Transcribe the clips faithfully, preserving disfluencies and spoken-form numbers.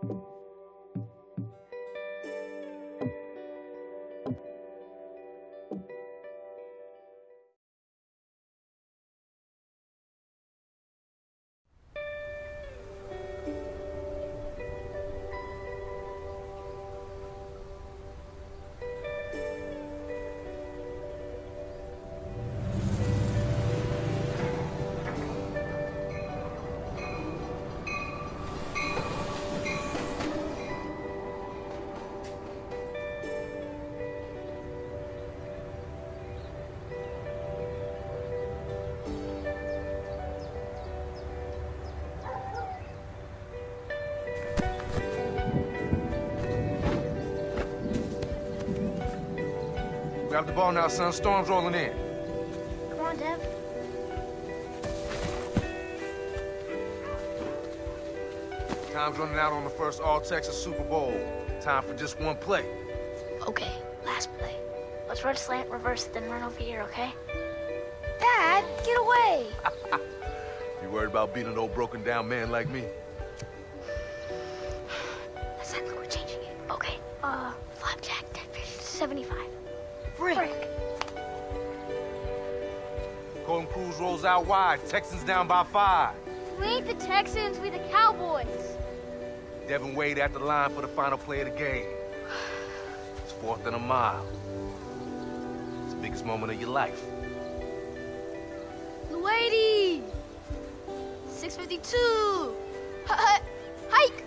Grab the ball now, son. Storm's rolling in. Come on, Dev. Time's running out on the first All-Texas Super Bowl. Time for just one play. Okay, last play. Let's run slant, reverse, then run over here, okay? Dad, get away! You worried about beating an old broken-down man like me? That's not like we're changing it. Okay, uh, flapjack, ten fish, seventy-five. Frick! Golden Cruz rolls out wide. Texans down by five. We ain't the Texans, we the Cowboys. Devin Wade at the line for the final play of the game. It's fourth and a mile. It's the biggest moment of your life. Luady! six fifty-two! Hike!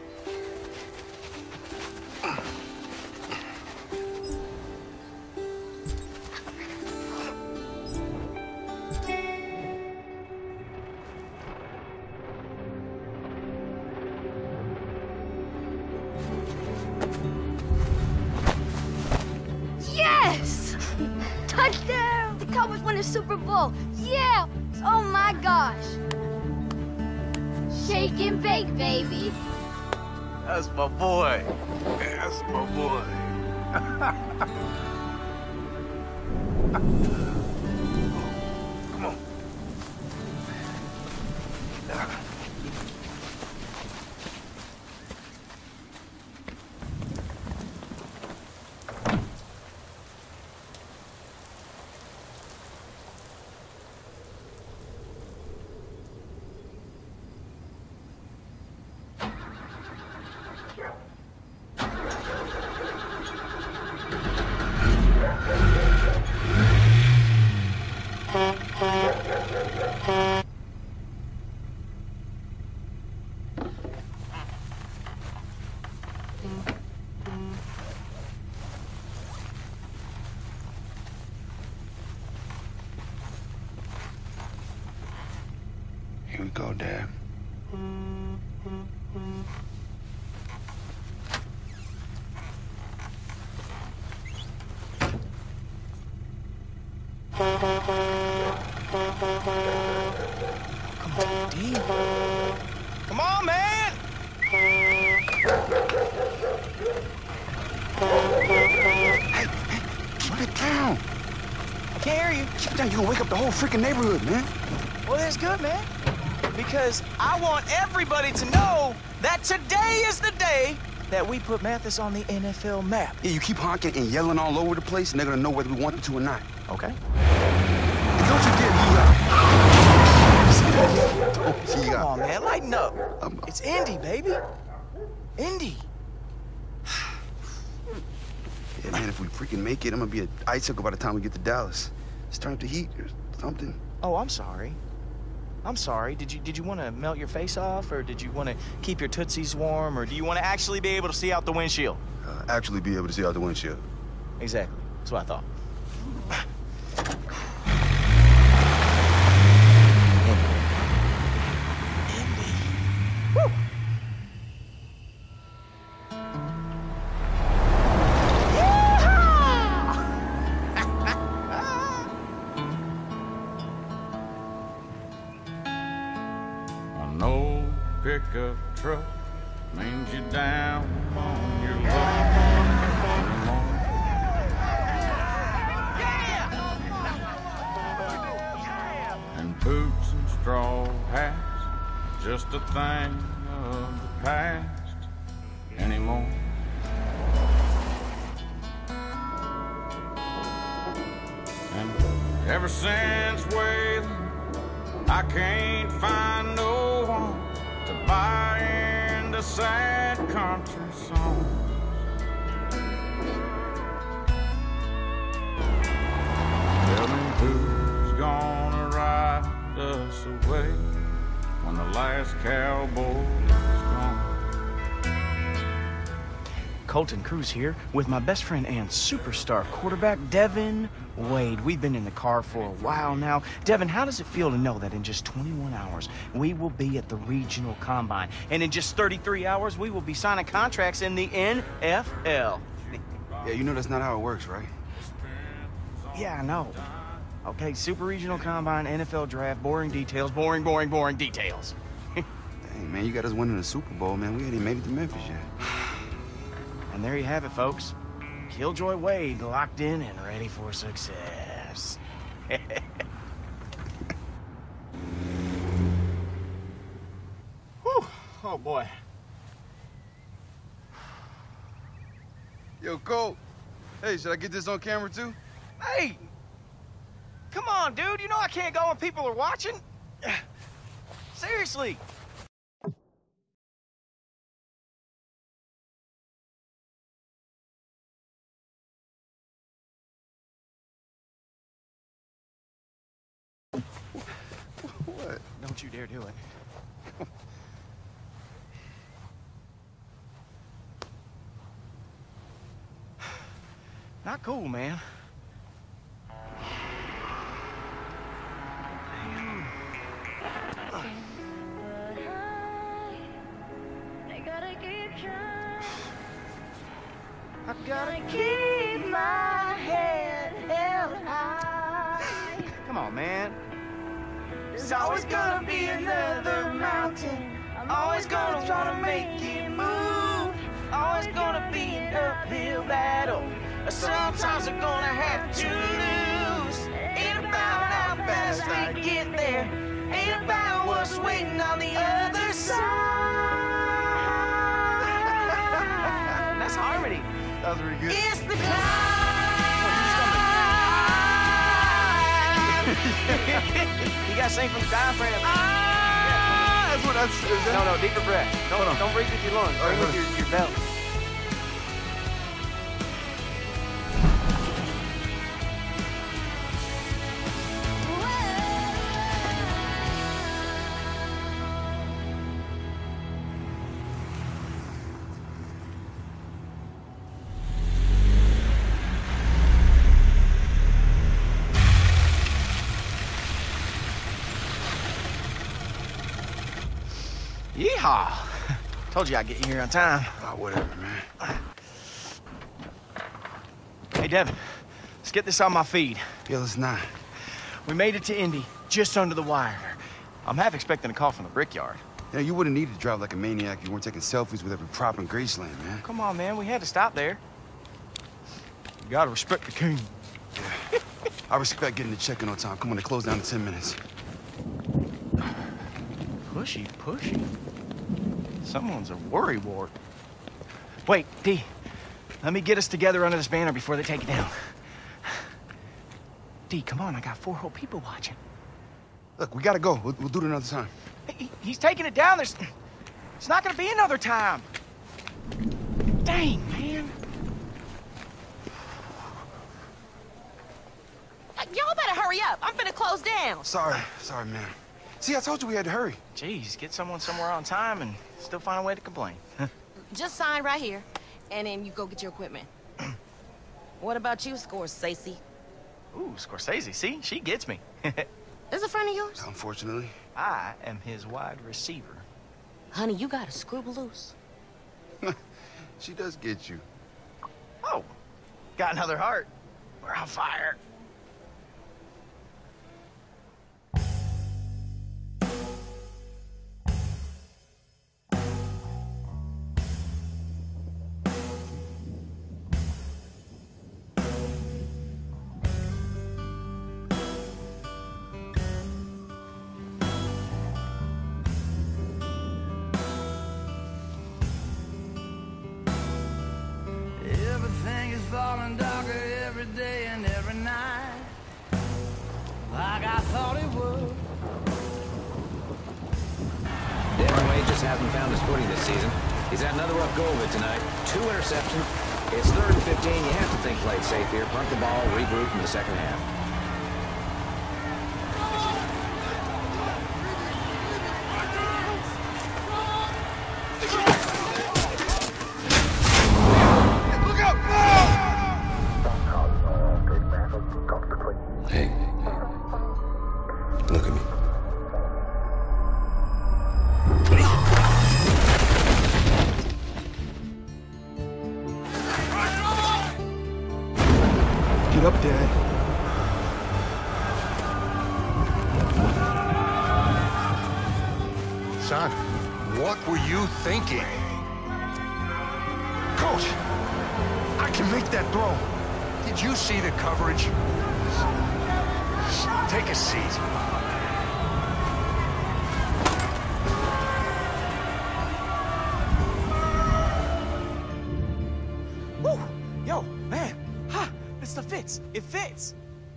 Yes! Touchdown! The Cowboys won the Super Bowl. Yeah! Oh my gosh! Shake and bake, baby. That's my boy. That's my boy. Come on. Here we go, Dad. Come on, D. Come on, man! Hey, hey, keep it down. I can't hear you. Keep it down. You're gonna wake up the whole freaking neighborhood, man. Well, that's good, man. Because I want everybody to know that today is the day that we put Mathis on the N F L map. Yeah, you keep honking and yelling all over the place, and they're gonna know whether we want them to or not. Okay. And don't you dare heat up. Don't heat Come up. on, man. Lighten up. Um, It's Indy, baby. Indy. Yeah, man, if we freaking make it, I'm gonna be an icicle by the time we get to Dallas. Let's turn up the heat or something. Oh, I'm sorry. I'm sorry. Did you did you want to melt your face off, or did you want to keep your tootsies warm, or do you want to actually be able to see out the windshield? Uh, actually be able to see out the windshield. Exactly. That's what I thought. Indy. Woo! No pickup truck means you down on your luck. And boots and straw hats, just a thing of the past. since Wayland, I can't find no one to buy into sad country songs. Tell me who's gonna ride us away when the last cowboy's gone. Colton Cruz here with my best friend and superstar quarterback, Devin Wade. We've been in the car for a while now. Devin, how does it feel to know that in just twenty-one hours, we will be at the regional combine? And in just thirty-three hours, we will be signing contracts in the N F L. Yeah, you know that's not how it works, right? Yeah, I know. Okay, super regional combine, N F L draft, boring details, boring, boring, boring details. Dang, man, you got us winning the Super Bowl, man. We ain't even made it to Memphis yet. And there you have it, folks. Killjoy Wade locked in and ready for success. Whew. Oh, boy. Yo, Cole. Hey, should I get this on camera, too? Hey! Come on, dude. You know I can't go when people are watching. Seriously. What? Don't you dare do it. Not cool, man. I gotta keep my head held high. Come on, man. There's always gonna be another mountain. I'm always gonna try to make it move. Always gonna be an uphill battle. Sometimes I'm gonna have to lose. Ain't about how fast I get there. Ain't about what's waiting on the other side. That's harmony. That was really good. It's the climb. You gotta sing from the diaphragm. Ah, that's what that's. Is that? No, no, deeper breath. Don't, Hold on. don't breathe with your lungs. Breathe with your, your belly. Yeehaw! Told you I'd get you here on time. Oh, whatever, man. Hey, Devin, let's get this on my feed. Yeah, let's not. We made it to Indy, just under the wire. I'm half expecting a call from the brickyard. You know, you wouldn't need to drive like a maniac if you weren't taking selfies with every prop in Graceland, man. Come on, man, we had to stop there. You gotta respect the king. Yeah. I respect getting the check-in on time. Come on, they close down in ten minutes. Pushy, pushy. Someone's a worrywart. Wait, D, let me get us together under this banner before they take it down. D, come on, I got four whole people watching. Look, we gotta go. We'll, we'll do it another time. He, he's taking it down. There's, it's not gonna be another time. Dang, man. Y'all better hurry up. I'm finna close down. Sorry, sorry, man. See, I told you we had to hurry. Jeez, get someone somewhere on time and still find a way to complain. Just sign right here, and then you go get your equipment. What about you, Scorsese? Ooh, Scorsese, see? She gets me. Is a friend of yours? Unfortunately. I am his wide receiver. Honey, you got a screw loose. She does get you. Oh, got another heart. We're on fire. Everything is falling darker every day and every night. like I thought it would. Devin Wade just hasn't found his footing this season. He's had another rough go of it tonight. Two interceptions. It's third and fifteen. You have to think play it safe here. Punt the ball, regroup in the second half. Hey, look at me. Get up, Dad. Son, what were you thinking? Coach, I can make that throw. Did you see the coverage? Take a seat. Woo! Yo, man. Ha! This stuff fits. It fits.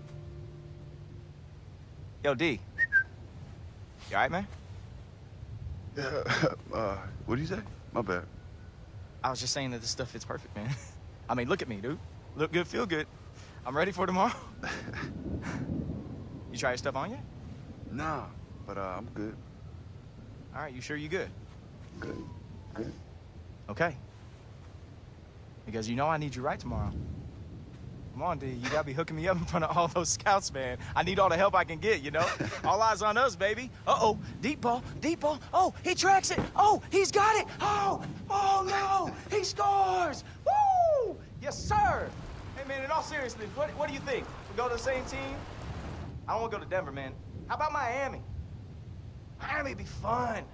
Yo, D. You alright, man? Uh, uh, what do you say? My bad. I was just saying that this stuff fits perfect, man. I mean, look at me, dude. Look good, feel good. I'm ready for tomorrow. You try your stuff on yet? Nah, but uh, I'm good. All right, you sure you good? Good. Good. Okay. Because you know I need you right tomorrow. Come on, D. You gotta be hooking me up in front of all those scouts, man. I need all the help I can get, you know? All eyes on us, baby. Uh-oh. Deep ball. Deep ball. Oh, he tracks it. Oh, he's got it. Oh, oh, no. He scores. Woo! Yes, sir. Hey, man, in all seriousness, what, what do you think? We go to the same team? I don't want to go to Denver, man. How about Miami? Miami'd be fun.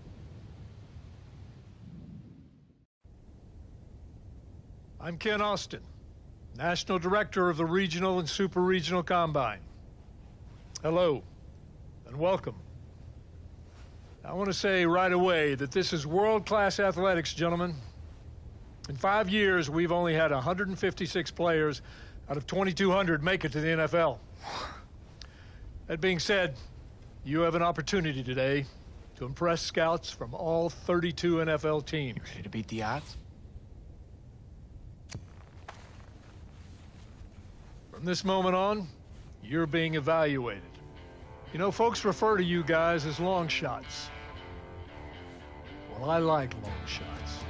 I'm Ken Austin, National Director of the Regional and Super Regional Combine. Hello, and welcome. I want to say right away that this is world-class athletics, gentlemen. In five years, we've only had one hundred fifty-six players out of twenty-two hundred make it to the N F L. That being said, you have an opportunity today to impress scouts from all thirty-two N F L teams. You ready to beat the odds? From this moment on, you're being evaluated. You know, folks refer to you guys as long shots. Well, I like long shots.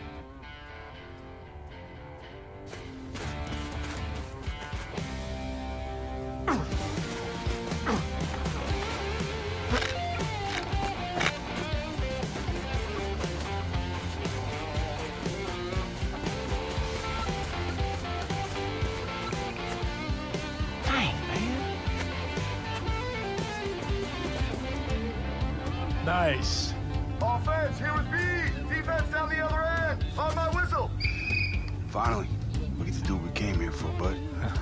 Nice. Offense, here with B. Defense down the other end. On my whistle. Finally, we get to do what we came here for, bud.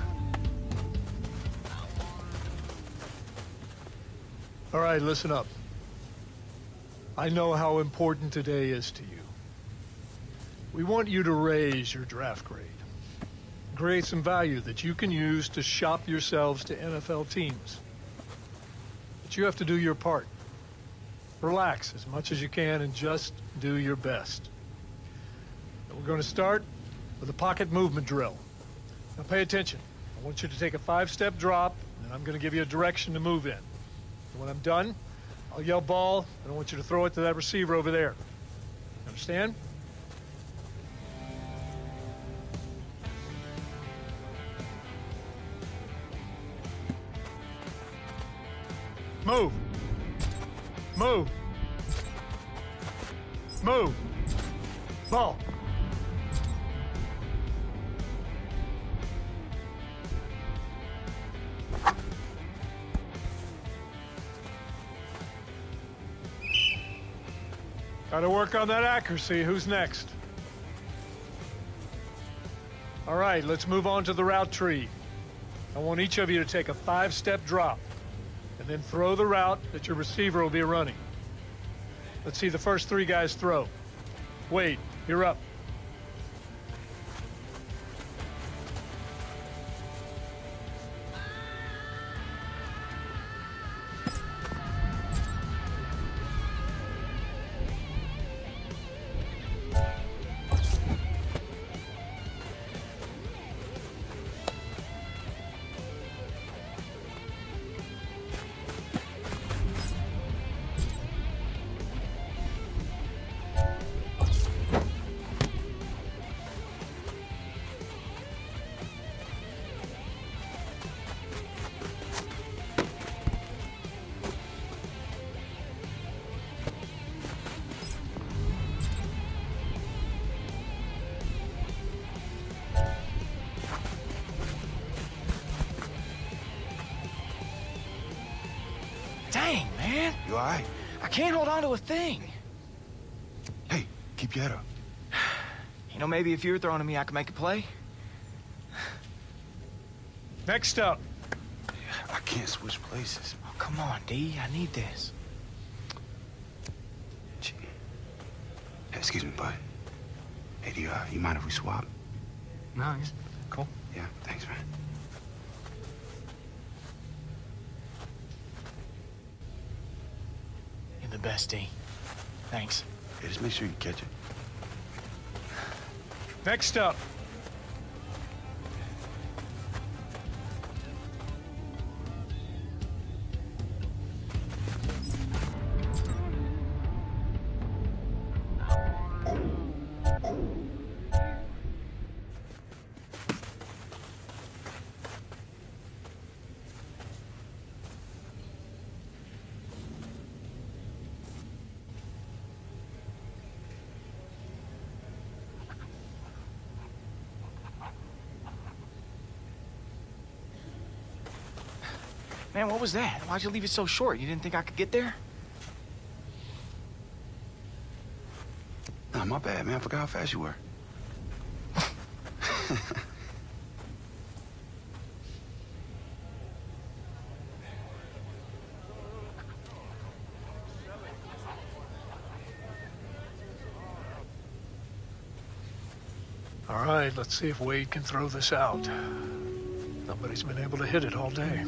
All right, listen up. I know how important today is to you. We want you to raise your draft grade. Create some value that you can use to shop yourselves to N F L teams. But you have to do your part. Relax as much as you can and just do your best. And we're going to start with a pocket movement drill. Now pay attention. I want you to take a five-step drop, and I'm going to give you a direction to move in. And when I'm done, I'll yell ball, and I want you to throw it to that receiver over there. Understand? Move. Move. Move. Ball. Gotta work on that accuracy. Who's next? All right, let's move on to the route tree. I want each of you to take a five-step drop and then throw the route that your receiver will be running. Let's see the first three guys throw. Wade, you're up. man. You all right? I can't hold on to a thing. Hey, keep your head up. You know, maybe if you were throwing to me, I could make a play. Next up. I can't switch places. Oh, come on, D. I need this. Gee. Hey, excuse me, bud. Hey, do you, uh, you mind if we swap? No, it's cool. Yeah, thanks, man. You're the best, D. Thanks. Hey, just make sure you catch it. Next up. Man, what was that? Why'd you leave it so short? You didn't think I could get there? Nah, my bad, man. I forgot how fast you were. All right, let's see if Wade can throw this out. Nobody's been able to hit it all day.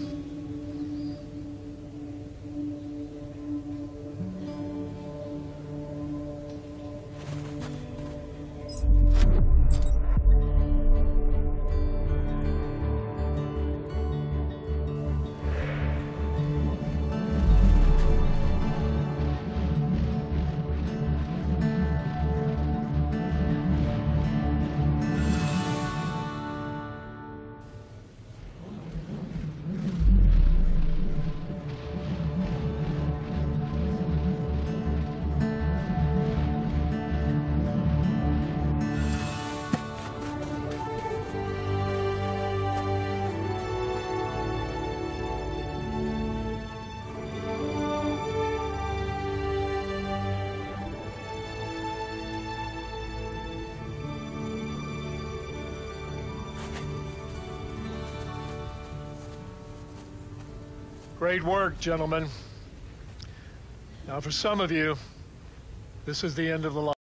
Great work, gentlemen. Now, for some of you, this is the end of the line.